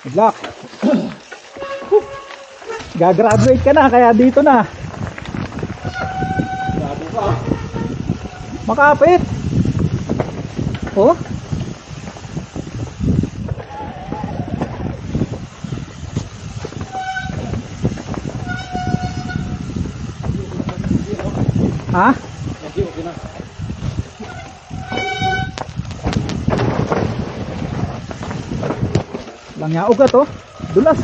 Good luck. Gagraduate ka na, kaya dito na. Labo ka. Makapit. Oh. Ha? Okay na. Langyaog ka to. Dulas.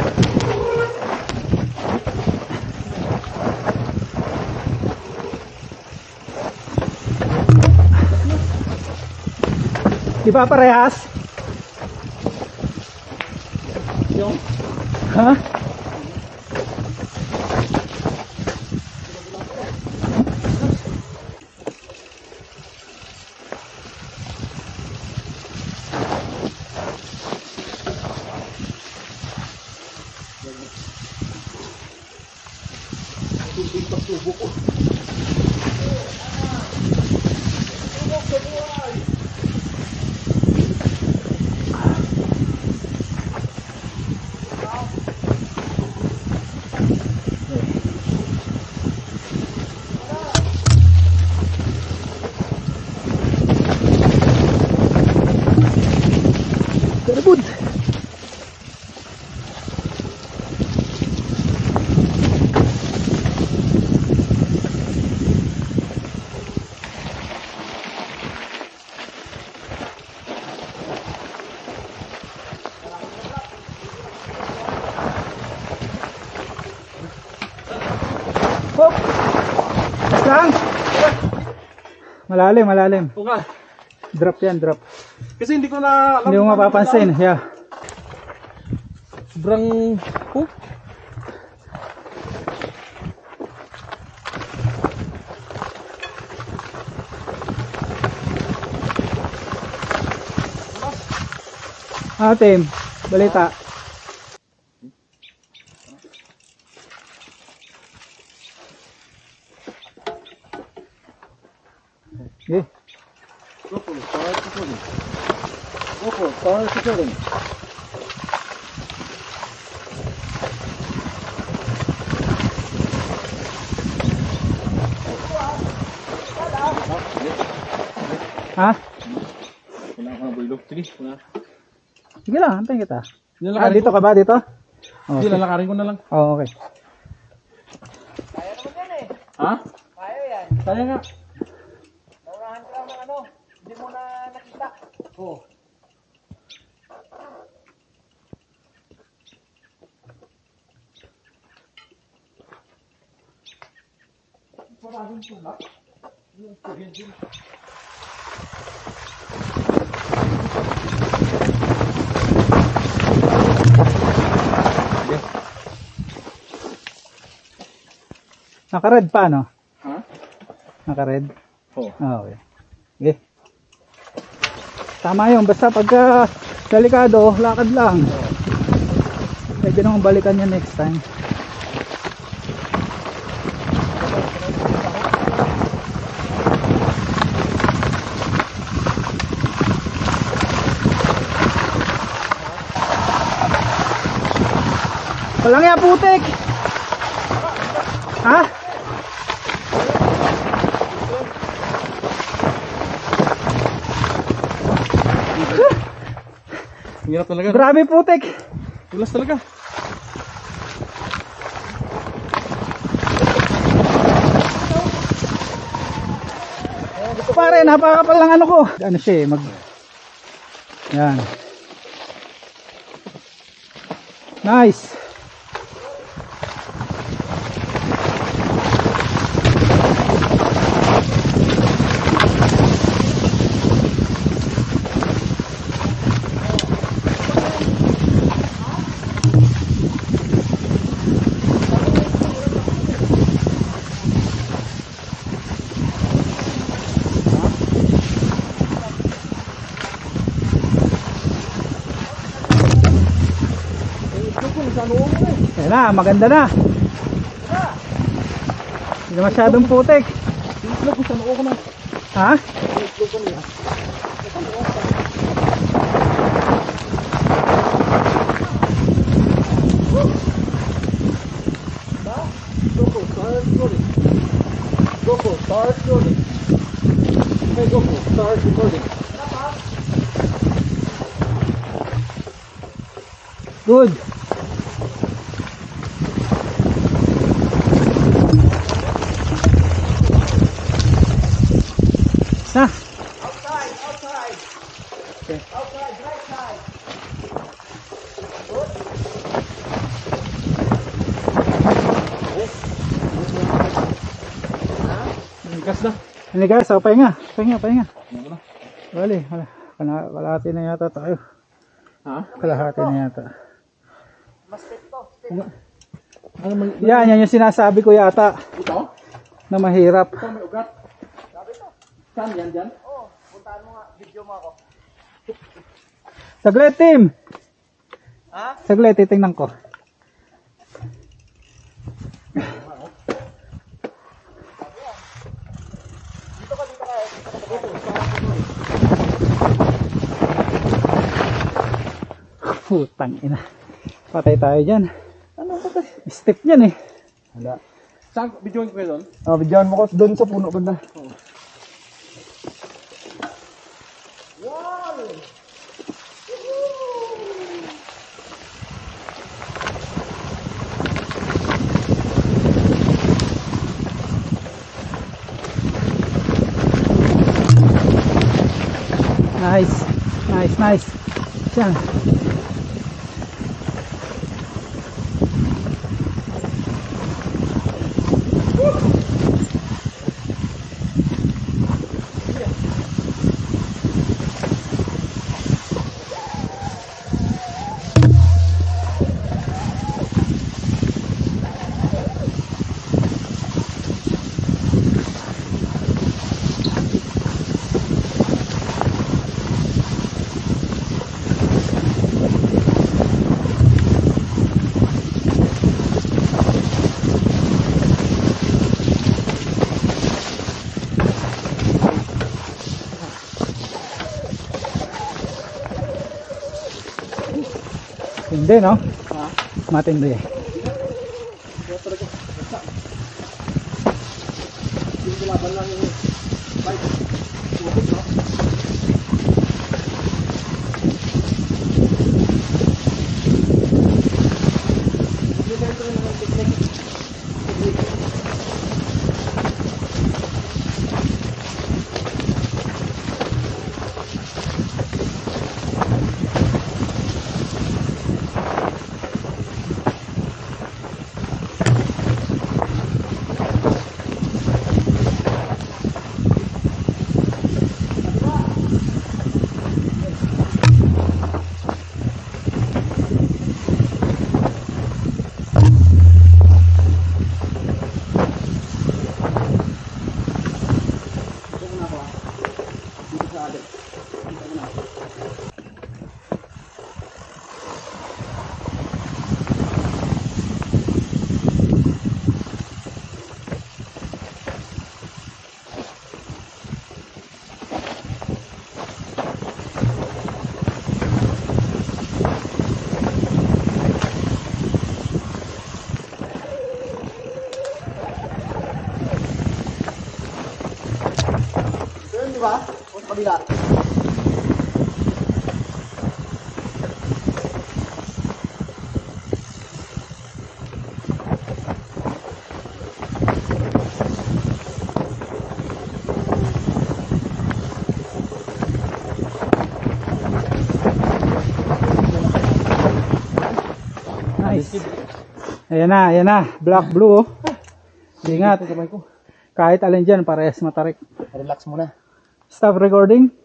Di ba parehas? Yung Ha? tubig pagtubo ko. Very good. Hop. Lang. Malalim, malalim. O nga. Drop yan, drop. Kasi hindi ko na alam. Hindi mo mapapansin. Yeah. Sobrang... Oh. Atim, balita. Okay. Go for it. Start recording. Go for it. Start recording. Ha? Wala ka na bulldog. Sige. Wala. Sige lang, antayin kita. Nilalakarin Dito ko. ka ba? Dito? Oh, Hindi, sige. lalakarin ko na lang. Oh, okay. Kaya naman yan eh. Ha? Kaya yan. Kaya nga. Naurahan ka lang ng ano. Hindi mo na nakita. Oo. Maraming tulak. Yung kuryente. Naka-red pa, no? Ha? Naka-red? Oo. Ah, okay. Okay. Tama yun. Basta pagka delikado, lakad lang. Pwede naman balikan yan next time. Walang ya putik! Ha? Hirap talaga. Grabe putik! Tulas talaga. Pare, napakapal lang ano ko. Ano siya eh, Yan. Nice. Yan na, maganda na. Hindi na masyadong putik. Itlog ko sa noo ko na. Ha? Itlog ko niya. Good. Sa. Outside, outside. Okay. Outside, right side. Gas na. Ini guys, oh, pahinga. Pahinga. Bali, kalahati na yata tayo. Ha? Kalahati na yata. Mas step to. Ano may... Yan yung sinasabi ko yata Ito? na mahirap. Ito may ugat. Sabi to. Saan yan dyan? Oo, puntahan mo nga. Video mo ako. Saglit, Tim! Ha? Saglit, titingnan ko. Putang ina. Patay tayo dyan. Ano ba? Step yan eh. Wala. Saan? Videoin ko kayo doon? Oh, bigyan mo ko doon sa puno banda. Nice. Yan. Hindi, no? Ha? Matindi. Yung kalaban lang yung bike. Tumakot, no? Hindi ba ito rin naman technique? Ba? O sa kabila? Nice. Ayan na. Black blue. Oh. Ingat. Kahit alin dyan, parehas matarik. Relax muna. Stop recording.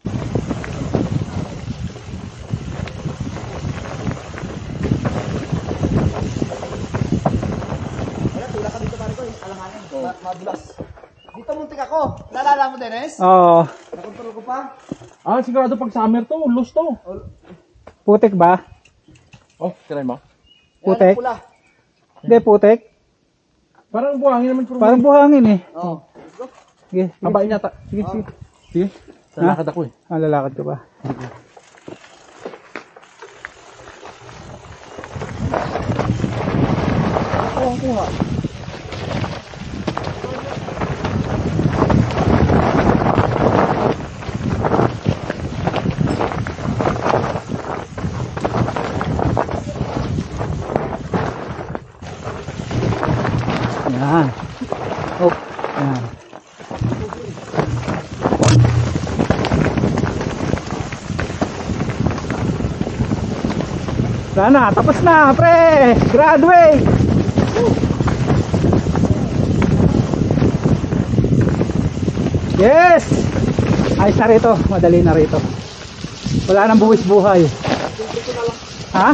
Ayan, tula ka dito pare ko. Alanganin. Madulas. Dito muntik ako. Nalala mo, Dennis? Oo. Nakontrol ko pa. Ah, sigurado pag summer to, loose to. Putik ba? Oh, try mo. Putek? Ayan, pula. Hindi, putik. Parang buhangin naman. Parang buhangin eh. Oo. Sige. Habain yata. Sige. Sige. Lalakad ako eh. Lalakad ka ba? Oo, kuha. Wala na, tapos na, pre! Graduate! Yes! Ayos na rito, madali na rito. Wala nang buwis buhay. Ha?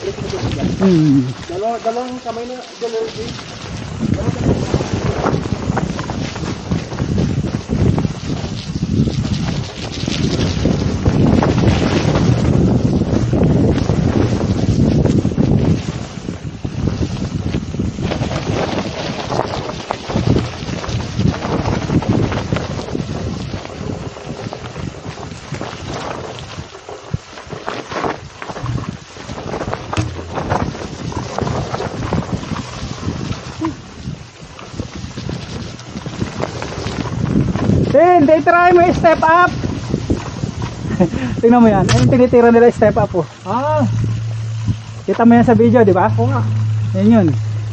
Dalawang kamay na dalawa. They try mo step up. Tingnan mo yan. Ayun tinitira nila step up oh. Ah, Kita mo yan sa video, di ba? oo nga. Yan yun.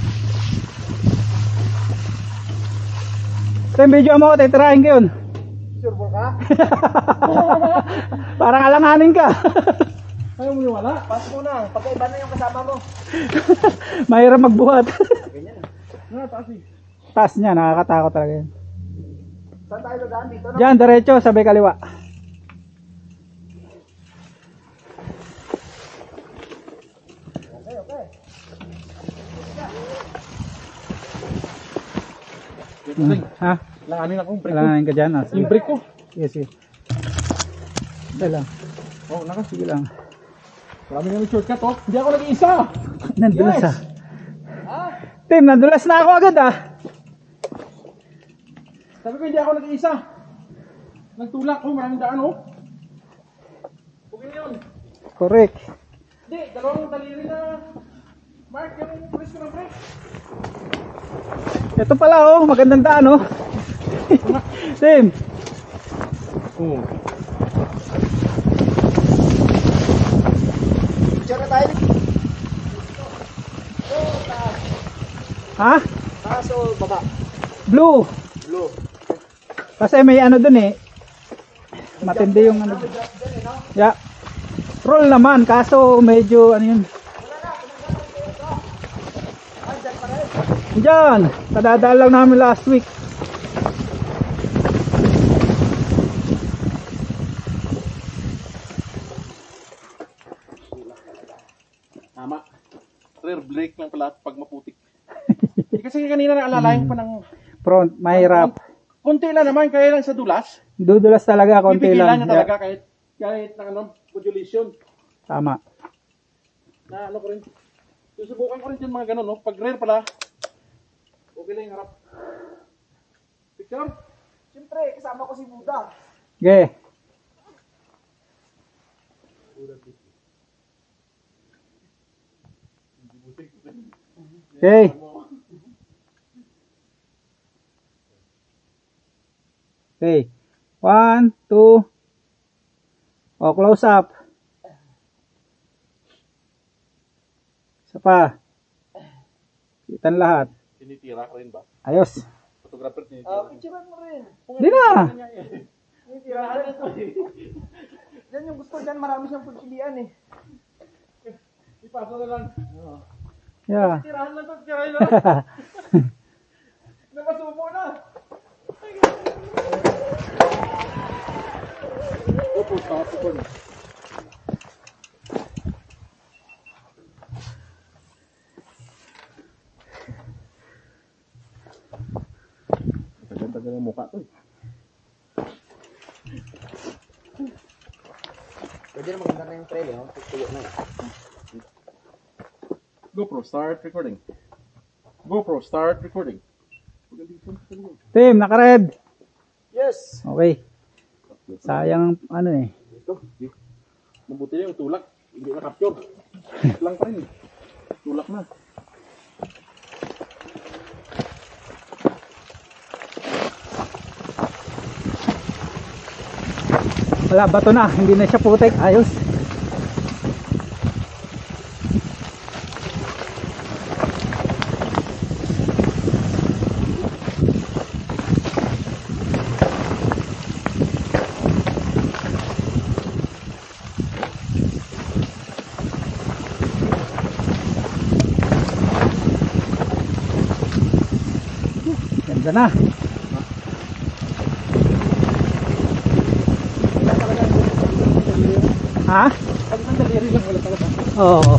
Ito yung video mo, titirahin ko yun. Sure po ka? Parang alanganin ka. Ayaw mo yung wala? Pas mo na. Pagkaiba na yung kasama mo. Mahirap magbuhat. Ganyan. Taas eh. Taas niya, nakakatakot talaga yun. Saan tayo dadaan dito? No? Diyan, diretso, sabay kaliwa. Okay, okay. Ha? Langanin akong break ko. Alanganin ka dyan. Ah. Yung break ko. Sige, sige. Sige lang. Oh, nakas. Sige lang. Marami nga yung shortcut oh. Hindi ako nag-iisa. Nandulas Yes. ah. Tim, nandulas na ako agad ah. Sabi ko hindi ako nag-iisa. Nagtulak oh, maraming daan oh. Okay na yun. Correct. Hindi, dalawang daliri na. Mark, yung press ko ng break. Ito pala oh, magandang daan oh. Tim, Oo. Picture na tayo. ha? Taas o baba? Blue. Blue. Kasi may ano dun eh. Matindi yung ano. Yeah. Roll naman, kaso medyo ano yun. Diyan, kadadaan lang namin last week. Tama. Rear brake lang pala pag maputik. Kasi kanina naalalayan pa ng Front, mahirap. konti lang naman, kaya lang sa dulas. Dudulas talaga, konti Pipigilan lang. niya talaga kahit na ano, modulation. Tama. Na ano ko rin. Susubukan ko rin dyan mga ganun, no? Pag rear pala, okay lang yung harap. Picture? Siyempre, kasama ko si Buda. Okay. Okay. Okay. 1, 2. O, close up. Isa pa. Kitan lahat. Tinitira ko rin ba? Ayos. Photographer tinitira. Picturean mo rin. Hindi na. Tirahan na to. Yan yung gusto dyan, marami siyang pagpilian eh. Ipasa na lang. Yeah. Tirahan lang to, tirahan lang. Napasubo na. Opo, tapos ko na. Tagal-tagal ang mukha to eh. Pwede na maganda na yung trail eh. Tuyo na eh. GoPro, start recording. GoPro, start recording. Team, naka-red. Yes! Okay. Sayang ano eh. Ito, mabuti yung tulak. Hindi na capture. Lang pa rin eh. Tulak na. Wala, bato na. Hindi na siya putek. Ayos. Ganda na. Ha? Pag nandaliri lang wala talaga. Oo.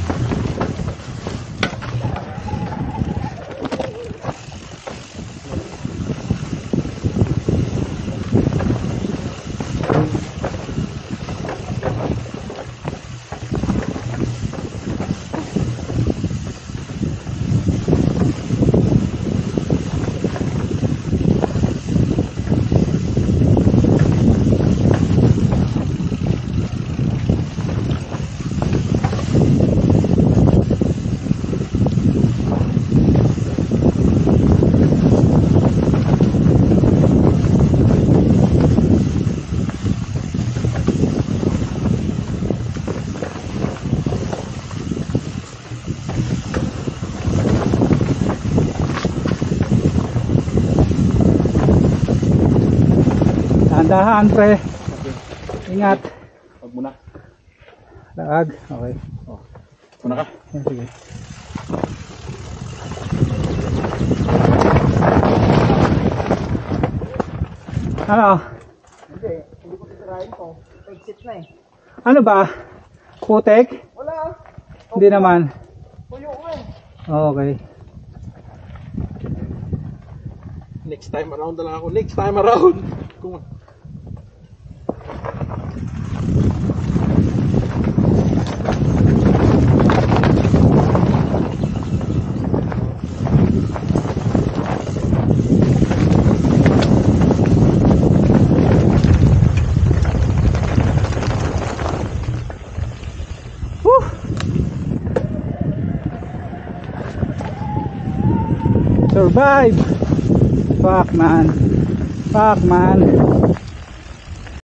Dahan pre. Ingat. Huwag muna. Laag. Okay. Muna ka. Yan, sige. Ano? Hindi ko titirahin to. Exit na eh. Ano ba? Putek? Wala. Hindi naman. Puyo nga eh. Okay. Next time around na lang ako. Next time around. Kung survive. Fuck man.